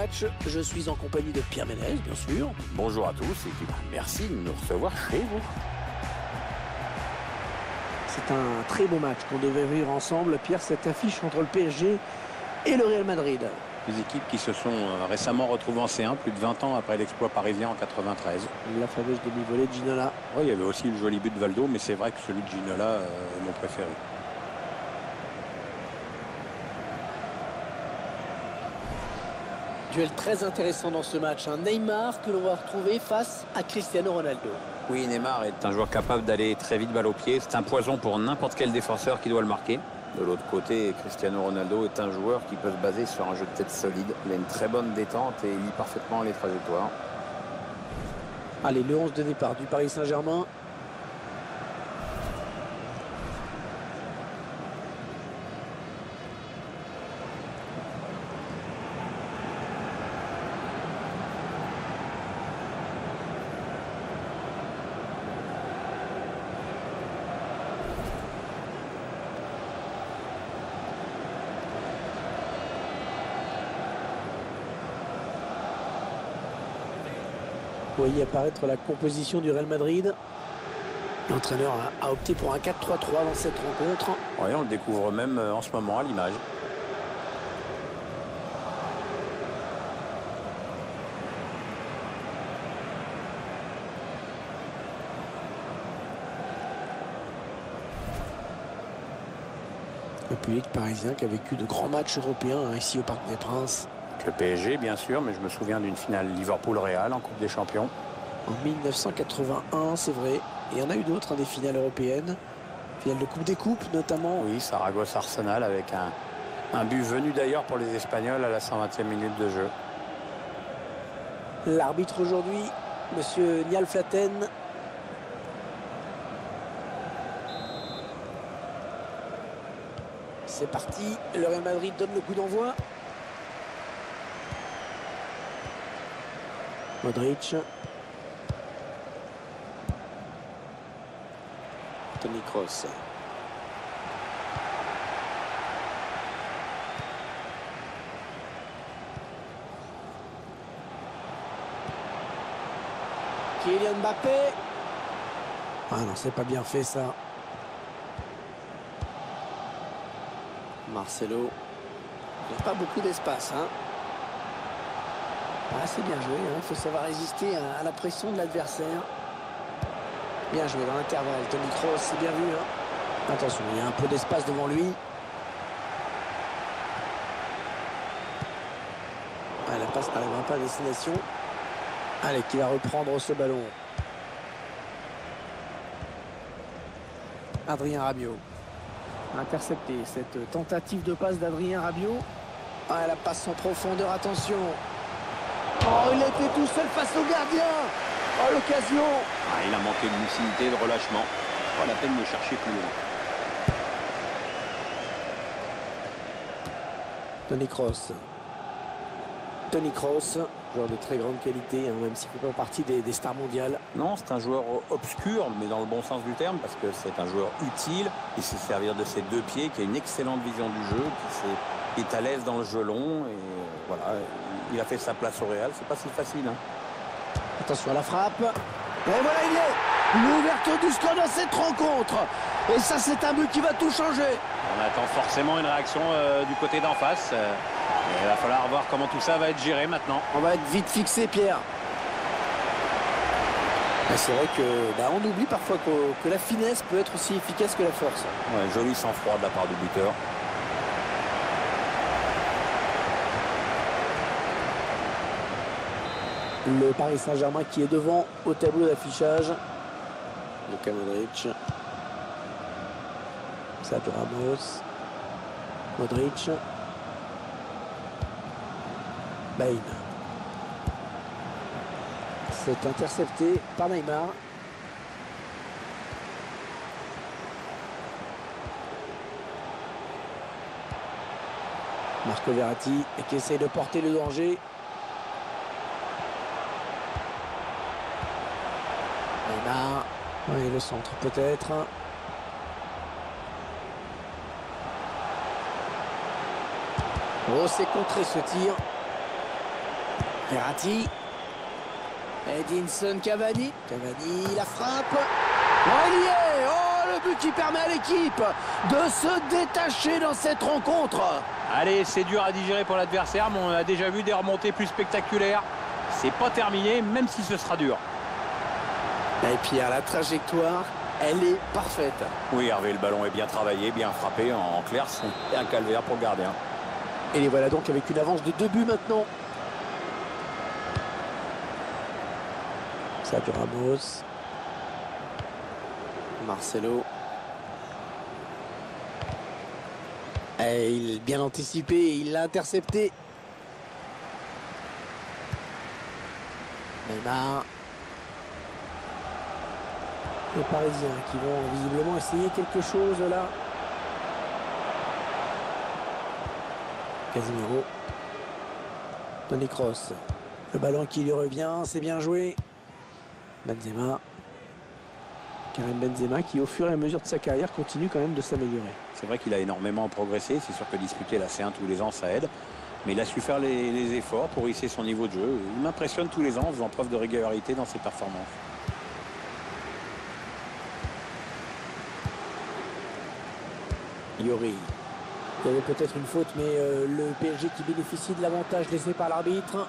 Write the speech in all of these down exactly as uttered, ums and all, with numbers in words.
match. Je suis en compagnie de Pierre Ménez, bien sûr. Bonjour à tous et puis, bah, merci de nous recevoir chez vous. C'est un très beau match qu'on devait vivre ensemble, Pierre, cette affiche entre le P S G et le Real Madrid. Les équipes qui se sont récemment retrouvées en C un, plus de vingt ans après l'exploit parisien en quatre-vingt-treize. La fameuse demi-volée de Ginola. Oui, il y avait aussi le joli but de Valdo, mais c'est vrai que celui de Ginola euh, est mon préféré. Duel très intéressant dans ce match. Un Neymar que l'on va retrouver face à Cristiano Ronaldo. Oui, Neymar est un joueur capable d'aller très vite balle au pied. C'est un poison pour n'importe quel défenseur qui doit le marquer. De l'autre côté, Cristiano Ronaldo est un joueur qui peut se baser sur un jeu de tête solide. Il a une très bonne détente et il lit parfaitement les trajectoires. Allez, le onze de départ du Paris Saint-Germain. Vous voyez apparaître la composition du Real Madrid. L'entraîneur a, a opté pour un quatre trois trois dans cette rencontre. Oui, on le découvre même en ce moment à l'image. Le public parisien qui a vécu de grands matchs européens hein, ici au Parc des Princes. Le P S G, bien sûr, mais je me souviens d'une finale Liverpool-Real en Coupe des Champions. En mille neuf cent quatre-vingt-un, c'est vrai. Et il y en a eu d'autres, hein, des finales européennes. Finale de Coupe des Coupes, notamment. Oui, Saragosse-Arsenal avec un, un but venu d'ailleurs pour les Espagnols à la cent vingtième minute de jeu. L'arbitre aujourd'hui, monsieur Niall Flaten. C'est parti. Le Real Madrid donne le coup d'envoi. Modric. Toni Kroos. Kylian Mbappé. Ah non, c'est pas bien fait ça. Marcelo. Il n'y a pas beaucoup d'espace, hein. Ah, c'est bien joué, il hein. faut savoir résister à, à la pression de l'adversaire. Bien joué dans l'intervalle, Toni Kroos, c'est bien vu. Hein. Attention, il y a un peu d'espace devant lui. Ah, la passe n'arrivera pas à destination. Allez, qui va reprendre ce ballon. Adrien Rabiot. Intercepté cette tentative de passe d'Adrien Rabiot. Ah, la passe en profondeur, attention. Oh, il était tout seul face au gardien. Oh, l'occasion. Ah, il a manqué de lucidité, de relâchement. Pas la peine de chercher plus loin. Toni Kroos. Toni Kroos, joueur de très grande qualité, hein, même s'il ne fait pas partie des, des stars mondiales. Non, c'est un joueur obscur, mais dans le bon sens du terme, parce que c'est un joueur utile. Il sait servir de ses deux pieds, qui a une excellente vision du jeu, qui sait, qui est à l'aise dans le jeu long. Et voilà, il a fait sa place au Real. C'est pas si facile. Hein. Attention à la frappe. Et voilà, il est l'ouverture du score dans cette rencontre. Et ça, c'est un but qui va tout changer. On attend forcément une réaction euh, du côté d'en face. Euh, il va falloir voir comment tout ça va être géré maintenant. On va être vite fixé, Pierre. C'est vrai que bah, on oublie parfois que, que la finesse peut être aussi efficace que la force. Ouais, joli sang-froid de la part du buteur. Le Paris Saint-Germain qui est devant au tableau d'affichage. Luka Modric. Sergio Ramos. Modric. Bain. C'est intercepté par Neymar. Marco Verratti qui essaie de porter le danger. Neymar. Oui, le centre peut-être. Oh, c'est contré ce tir. Verratti. Edinson Cavani. Cavani, la frappe. Oh, il y est. Oh, le but qui permet à l'équipe de se détacher dans cette rencontre. Allez, c'est dur à digérer pour l'adversaire, mais on a déjà vu des remontées plus spectaculaires. C'est pas terminé, même si ce sera dur. Et Pierre, la trajectoire, elle est parfaite. Oui, Hervé, le ballon est bien travaillé, bien frappé. En clair, c'est un calvaire pour le gardien. Et les voilà donc avec une avance de deux buts maintenant. Sergio Ramos. Marcelo. Et il est bien anticipé, il l'a intercepté. Neymar. Les Parisiens qui vont visiblement essayer quelque chose là. Casemiro. Toni Kroos. Le ballon qui lui revient, c'est bien joué. Benzema. Karim Benzema qui au fur et à mesure de sa carrière continue quand même de s'améliorer. C'est vrai qu'il a énormément progressé. C'est sûr que disputer la C un tous les ans, ça aide. Mais il a su faire les, les efforts pour hisser son niveau de jeu. Il m'impressionne tous les ans en faisant preuve de régularité dans ses performances. Yori. Il y avait peut-être une faute, mais euh, le P S G qui bénéficie de l'avantage laissé par l'arbitre.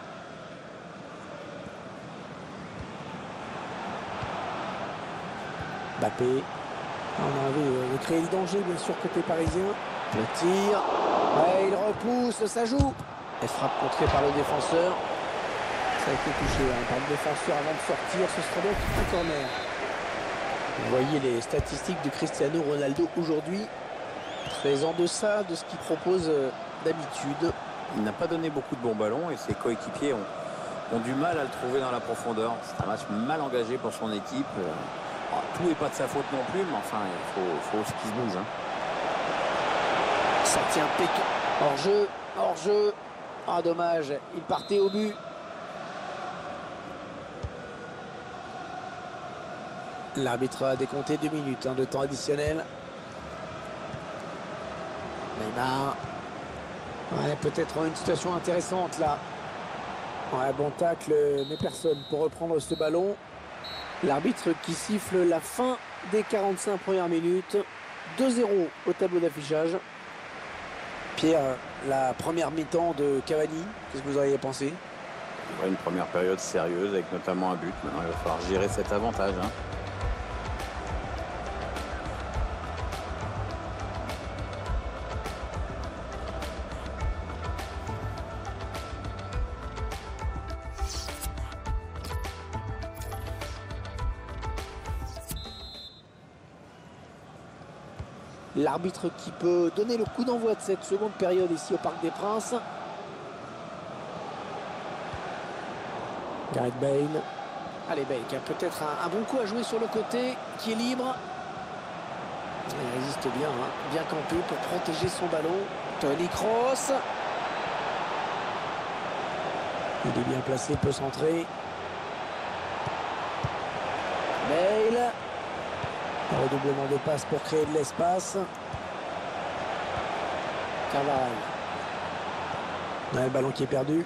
Mbappé. On a envie de créer le danger, bien sûr, côté parisien. Le tir. Ouais, il repousse, ça joue. Et frappe contrée par le défenseur. Ça a été touché hein, par le défenseur avant de sortir. Ce sera donc un corner. Vous voyez les statistiques de Cristiano Ronaldo aujourd'hui. Très en deçà de ce qu'il propose euh, d'habitude. Il n'a pas donné beaucoup de bons ballons et ses coéquipiers ont, ont du mal à le trouver dans la profondeur. C'est un match mal engagé pour son équipe. Alors, tout n'est pas de sa faute non plus, mais enfin, il faut, faut qu'il se bouge. Hein. Sortie impeccable. Hors-jeu, hors-jeu. Ah, dommage, il partait au but. L'arbitre a décompté deux minutes hein, de temps additionnel. Neymar. Ouais, peut-être une situation intéressante là. Ouais, bon tacle, mais personne pour reprendre ce ballon. L'arbitre qui siffle la fin des quarante-cinq premières minutes. deux zéro au tableau d'affichage. Pierre, la première mi-temps de Cavani, qu'est-ce que vous auriez pensé? Ouais, une première période sérieuse avec notamment un but. Maintenant, il va falloir gérer cet avantage. Hein. L'arbitre qui peut donner le coup d'envoi de cette seconde période ici au Parc des Princes. Gareth Bale. Allez, Bale qui a peut-être un, un bon coup à jouer sur le côté, qui est libre. Il résiste bien, hein, bien campé pour protéger son ballon. Toni Kroos. Il est bien placé, peut centrer. Bale. Un redoublement de passe pour créer de l'espace. Carvajal. Le ballon qui est perdu.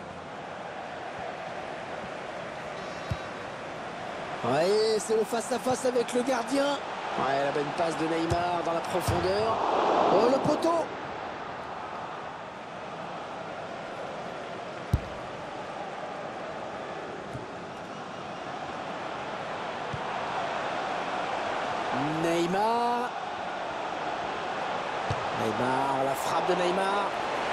Ouais, c'est le face-à-face avec le gardien. Ouais, la bonne passe de Neymar dans la profondeur. Oh, le poteau. Neymar. Neymar, la frappe de Neymar.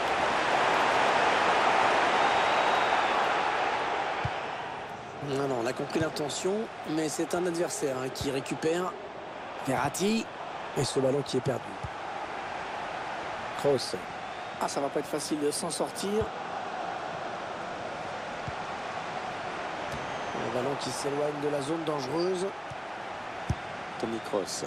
Non, non, on a compris l'intention, mais c'est un adversaire hein, qui récupère. Verratti. Et ce ballon qui est perdu. Kroos. Ah, ça va pas être facile de s'en sortir. Le ballon qui s'éloigne de la zone dangereuse. Toni Kroos.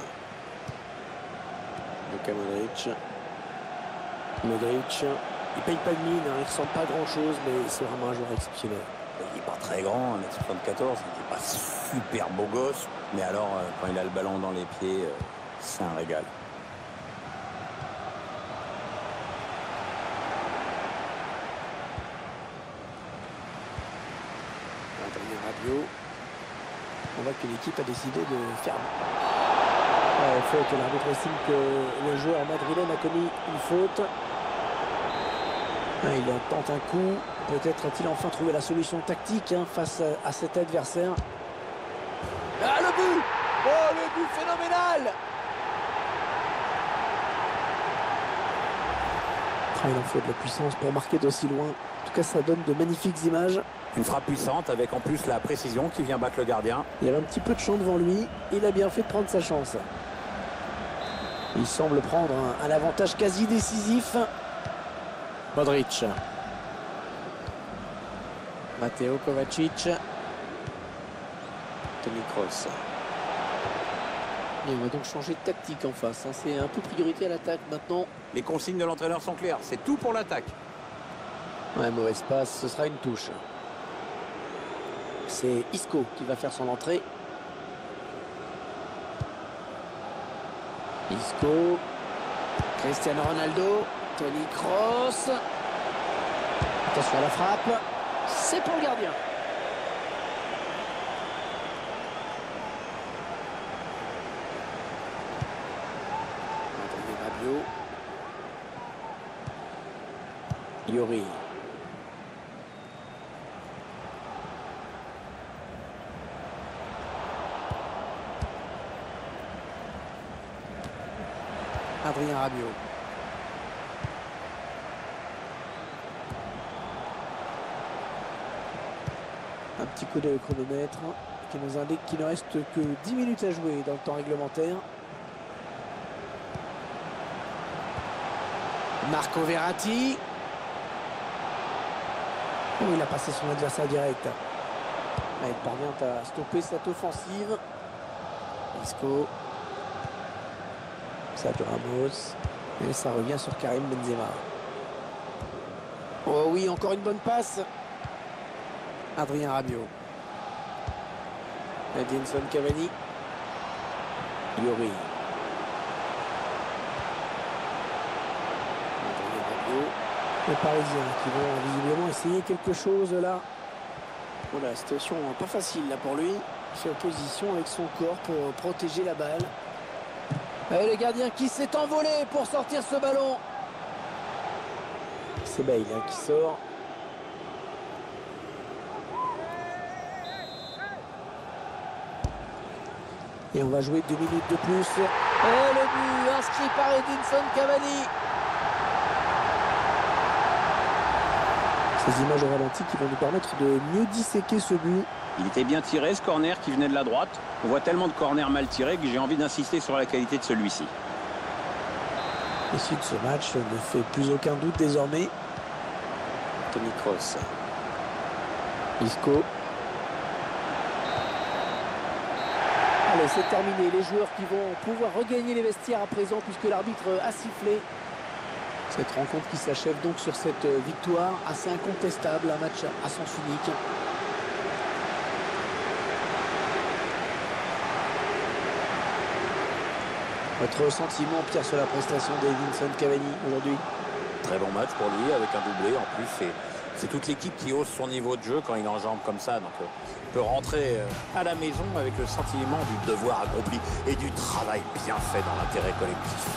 Luka Modric. Modric. Il paye pas de mine, hein, il ne ressemble pas à grand chose, mais c'est vraiment un joueur exceptionnel. Il n'est pas très grand, un mètre soixante-quatorze, il n'est pas super beau gosse, mais alors quand il a le ballon dans les pieds, c'est un régal. Adrien Rabiot. On voit que l'équipe a décidé de faire ouais, faute. L'arbitre estime que le joueur madrilène a commis une faute. Ouais, il tente un coup. Peut-être a-t-il enfin trouvé la solution tactique hein, face à, à cet adversaire. Ah, le but! Oh, le but phénoménal! Ah, il en faut de la puissance pour marquer d'aussi loin. En tout cas, ça donne de magnifiques images. Une frappe puissante avec en plus la précision qui vient battre le gardien. Il y avait un petit peu de champ devant lui. Il a bien fait de prendre sa chance. Il semble prendre un, un avantage quasi décisif. Modric. Matteo Kovacic. Toni Kroos. Et on va donc changer de tactique en face. Hein. C'est un peu priorité à l'attaque maintenant. Les consignes de l'entraîneur sont claires. C'est tout pour l'attaque. Ouais, mauvaise passe. Ce sera une touche. C'est Isco qui va faire son entrée. Isco. Cristiano Ronaldo. Toni Kroos. Attention à la frappe. C'est pour le gardien. Adrien Rabiot. Yori. Adrien Rabiot. Un petit coup de chronomètre qui nous indique qu'il ne reste que dix minutes à jouer dans le temps réglementaire. Marco Verratti. Oh, il a passé son adversaire direct. Ah, il parvient à stopper cette offensive. Isco. Sergio Ramos. Et ça revient sur Karim Benzema. Oh oui, encore une bonne passe. Adrien Rabiot. Edinson Cavani. Yori. Adrien Rabiot. Les Parisiens qui vont visiblement essayer quelque chose là. Oh, la situation pas facile là pour lui. Il fait opposition avec son corps pour protéger la balle. Et le gardien qui s'est envolé pour sortir ce ballon. C'est Bale hein, qui sort. Et on va jouer deux minutes de plus. Et le but inscrit par Edinson Cavani. Ces images au ralenti qui vont nous permettre de mieux disséquer ce but. Il était bien tiré ce corner qui venait de la droite. On voit tellement de corners mal tirés que j'ai envie d'insister sur la qualité de celui-ci. L'issue de ce match ne fait plus aucun doute désormais. Toni Kroos. Isco. Allez, c'est terminé. Les joueurs qui vont pouvoir regagner les vestiaires à présent puisque l'arbitre a sifflé. Cette rencontre qui s'achève donc sur cette victoire assez incontestable, un match à sens unique. Votre sentiment, Pierre, sur la prestation d'Edinson Cavani aujourd'hui? Très bon match pour lui avec un doublé. En plus, c'est toute l'équipe qui hausse son niveau de jeu quand il enjambe comme ça. Donc, euh, il peut rentrer euh, à la maison avec le sentiment du devoir accompli et du travail bien fait dans l'intérêt collectif.